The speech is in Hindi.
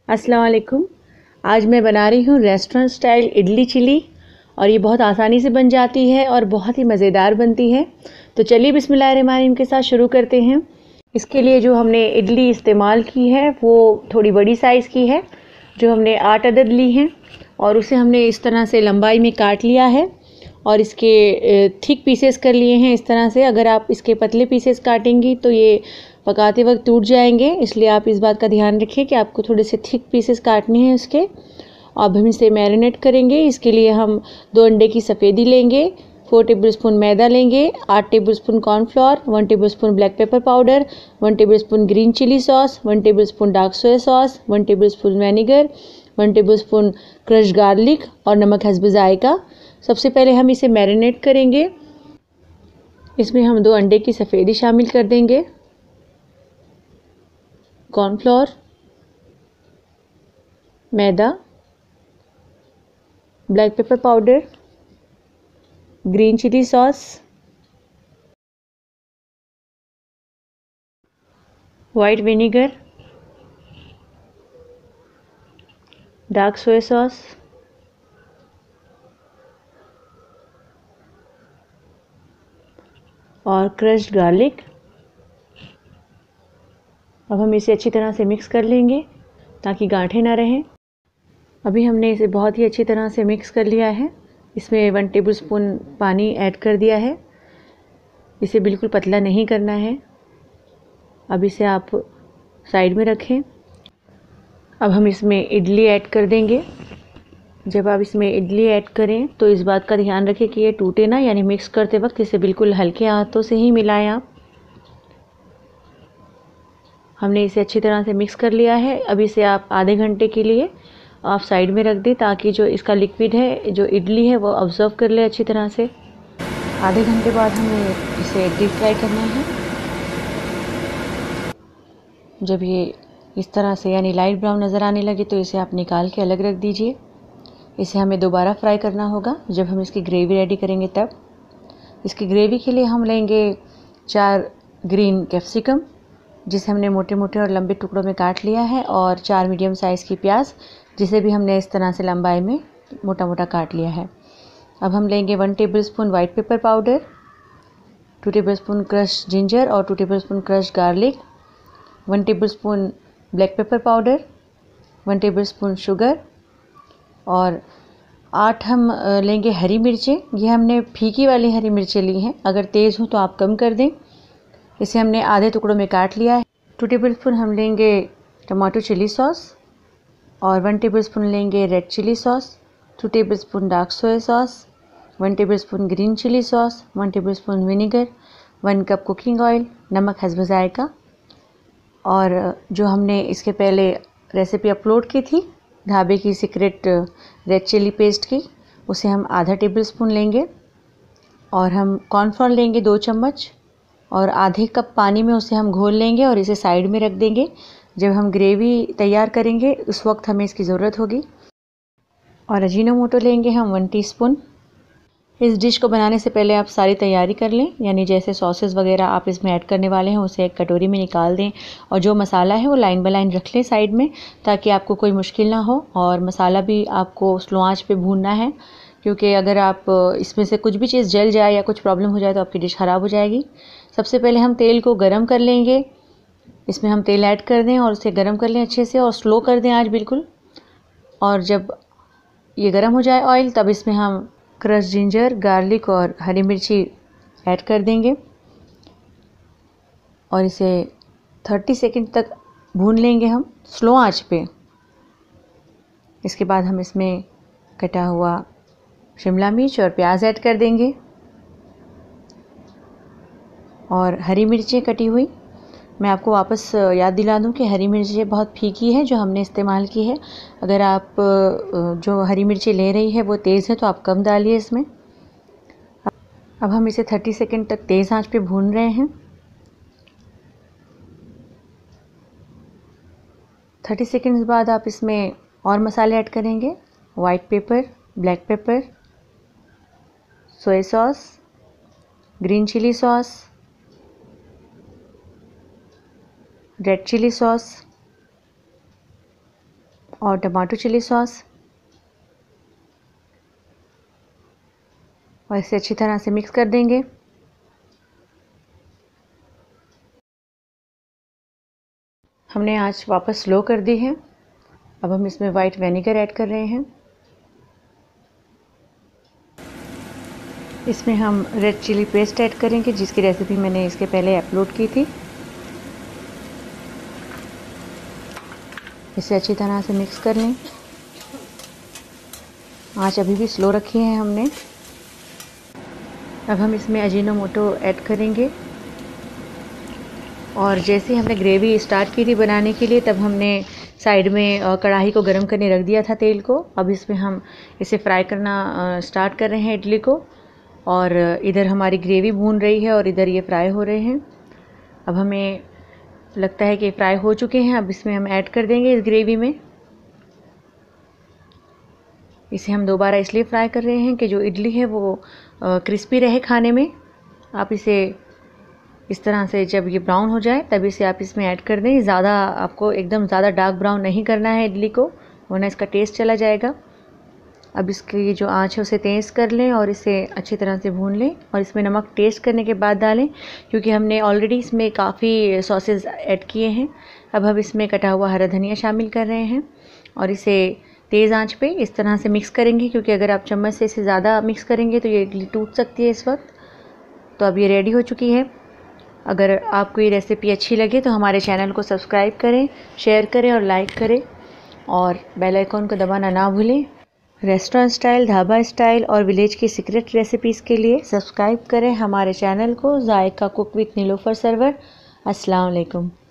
अस्सलाम वालेकुम। आज मैं बना रही हूँ रेस्टोरेंट स्टाइल इडली चिली और ये बहुत आसानी से बन जाती है और बहुत ही मज़ेदार बनती है। तो चलिए बिस्मिल्लाहिर्रहमानिर्रहीम के साथ शुरू करते हैं। इसके लिए जो हमने इडली इस्तेमाल की है वो थोड़ी बड़ी साइज़ की है, जो हमने 8 अदद ली हैं और उसे हमने इस तरह से लंबाई में काट लिया है और इसके थिक पीसेस कर लिए हैं इस तरह से। अगर आप इसके पतले पीसेस काटेंगी तो ये पकाते वक्त टूट जाएंगे, इसलिए आप इस बात का ध्यान रखिए कि आपको थोड़े से थिक पीसेस काटने हैं उसके। अब हम इसे मैरिनेट करेंगे। इसके लिए हम 2 अंडे की सफ़ेदी लेंगे, 4 टेबलस्पून मैदा लेंगे, 8 tablespoon cornflour, 1 tablespoon black pepper powder, 1 tablespoon green chilli sauce, 1 tablespoon dark soya sauce, 1 tablespoon vinegar, 1 tablespoon crush garlic और नमक हस्ब जायका। सबसे पहले हम इसे मैरिनेट करेंगे। इसमें हम 2 अंडे की सफ़ेदी शामिल कर देंगे, कॉर्नफ्लोर, मैदा, black pepper powder, green chilli sauce, white vinegar, dark soya sauce, और क्रश्ड गार्लिक। अब हम इसे अच्छी तरह से मिक्स कर लेंगे ताकि गांठें ना रहें। अभी हमने इसे बहुत ही अच्छी तरह से मिक्स कर लिया है। इसमें 1 टेबलस्पून पानी ऐड कर दिया है। इसे बिल्कुल पतला नहीं करना है। अब इसे आप साइड में रखें। अब हम इसमें इडली ऐड कर देंगे। जब आप इसमें इडली ऐड करें तो इस बात का ध्यान रखें कि ये टूटे ना, यानी मिक्स करते वक्त इसे बिल्कुल हल्के हाथों से ही मिलाएं आप। हमने इसे अच्छी तरह से मिक्स कर लिया है। अब इसे आप आधे घंटे के लिए आप साइड में रख दें ताकि जो इसका लिक्विड है, जो इडली है, वो ऑब्जर्व कर ले अच्छी तरह से। आधे घंटे बाद हमें इसे डीप फ्राई करना है। जब ये इस तरह से यानी लाइट ब्राउन नज़र आने लगे तो इसे आप निकाल के अलग रख दीजिए। इसे हमें दोबारा फ्राई करना होगा जब हम इसकी ग्रेवी रेडी करेंगे तब। इसकी ग्रेवी के लिए हम लेंगे 4 ग्रीन कैप्सिकम, जिसे हमने मोटे मोटे और लंबे टुकड़ों में काट लिया है, और 4 मीडियम साइज़ की प्याज, जिसे भी हमने इस तरह से लंबाई में मोटा मोटा काट लिया है। अब हम लेंगे 1 tablespoon white pepper powder, 2 tablespoon crush ginger और 2 tablespoon crush garlic, 1 tablespoon black pepper powder, 1 tablespoon sugar, और 8 हम लेंगे हरी मिर्चें। ये हमने फीकी वाली हरी मिर्चें ली हैं, अगर तेज़ हो तो आप कम कर दें। इसे हमने आधे टुकड़ों में काट लिया है। 2 टेबलस्पून हम लेंगे टमाटो चिली सॉस और 1 टेबलस्पून लेंगे red chilli sauce, 2 tablespoon dark soya sauce, 1 tablespoon green chilli sauce, 1 tablespoon vinegar, 1 cup cooking oil, नमक हस्ब जायका। और जो हमने इसके पहले रेसिपी अपलोड की थी ढाबे की सीक्रेट रेड चिली पेस्ट की, उसे हम आधा टेबलस्पून लेंगे। और हम कॉर्नफ्लोर लेंगे 2 चम्मच और आधे कप पानी में उसे हम घोल लेंगे और इसे साइड में रख देंगे। जब हम ग्रेवी तैयार करेंगे उस वक्त हमें इसकी ज़रूरत होगी। और अजीनोमोटो लेंगे हम 1 टीस्पून। इस डिश को बनाने से पहले आप सारी तैयारी कर लें, यानी जैसे सॉसेस वगैरह आप इसमें ऐड करने वाले हैं उसे एक कटोरी में निकाल दें और जो मसाला है वो लाइन बाय लाइन रख लें साइड में, ताकि आपको कोई मुश्किल ना हो। और मसाला भी आपको स्लो आंच पे भूनना है, क्योंकि अगर आप इसमें से कुछ भी चीज़ जल जाए या कुछ प्रॉब्लम हो जाए तो आपकी डिश ख़राब हो जाएगी। सबसे पहले हम तेल को गर्म कर लेंगे। इसमें हम तेल ऐड कर दें और उसे गर्म कर लें अच्छे से और स्लो कर दें आज बिल्कुल। और जब ये गर्म हो जाए ऑयल, तब इसमें हम क्रश जिंजर, गार्लिक और हरी मिर्ची ऐड कर देंगे और इसे 30 सेकंड तक भून लेंगे हम स्लो आंच पे। इसके बाद हम इसमें कटा हुआ शिमला मिर्च और प्याज ऐड कर देंगे और हरी मिर्चें कटी हुई। मैं आपको वापस याद दिला दूं कि हरी मिर्चें बहुत फीकी है जो हमने इस्तेमाल की है। अगर आप जो हरी मिर्ची ले रही है वो तेज़ है तो आप कम डालिए इसमें। अब हम इसे 30 सेकंड तक तेज़ आंच पे भून रहे हैं। 30 सेकंड्स बाद आप इसमें और मसाले ऐड करेंगे, white pepper, black pepper, soya sauce, green chilli sauce, red chilli sauce, और टमाटो चिली सॉस, और इसे अच्छी तरह से मिक्स कर देंगे। हमने आंच वापस स्लो कर दी है। अब हम इसमें वाइट विनेगर ऐड कर रहे हैं। इसमें हम रेड चिली पेस्ट ऐड करेंगे, जिसकी रेसिपी मैंने इसके पहले अपलोड की थी। इसे अच्छी तरह से मिक्स कर लें। आंच अभी भी स्लो रखी है हमने। अब हम इसमें अजीनोमोटो ऐड करेंगे, और जैसे हमने ग्रेवी स्टार्ट की थी बनाने के लिए, तब हमने साइड में कढ़ाई को गर्म करने रख दिया था तेल को। अब इसमें हम इसे फ्राई करना स्टार्ट कर रहे हैं इडली को, और इधर हमारी ग्रेवी भून रही है और इधर ये फ्राई हो रहे हैं। अब हमें लगता है कि फ्राई हो चुके हैं। अब इसमें हम ऐड कर देंगे इस ग्रेवी में। इसे हम दोबारा इसलिए फ्राई कर रहे हैं कि जो इडली है वो क्रिस्पी रहे खाने में। आप इसे इस तरह से जब ये ब्राउन हो जाए तब इसे आप इसमें ऐड कर दें। ज़्यादा आपको एकदम ज़्यादा डार्क ब्राउन नहीं करना है इडली को, वरना इसका टेस्ट चला जाएगा। अब इसकी जो आँच है उसे तेज़ कर लें और इसे अच्छी तरह से भून लें, और इसमें नमक टेस्ट करने के बाद डालें, क्योंकि हमने ऑलरेडी इसमें काफ़ी सॉसेस ऐड किए हैं। अब हम इसमें कटा हुआ हरा धनिया शामिल कर रहे हैं, और इसे तेज़ आंच पे इस तरह से मिक्स करेंगे, क्योंकि अगर आप चम्मच से इसे ज़्यादा मिक्स करेंगे तो ये इडली टूट सकती है इस वक्त। तो अब ये रेडी हो चुकी है। अगर आपको ये रेसिपी अच्छी लगे तो हमारे चैनल को सब्सक्राइब करें, शेयर करें और लाइक करें, और बेल आइकॉन को दबाना ना भूलें। रेस्टोरेंट स्टाइल, ढाबा स्टाइल और विलेज की सीक्रेट रेसिपीज़ के लिए सब्सक्राइब करें हमारे चैनल को, जायका कुक विद नीलोफर सरवर। अस्सलाम वालेकुम।